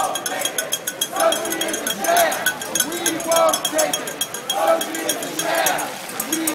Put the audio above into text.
Surgery is a sham. We won't take it. Surgery is a sham.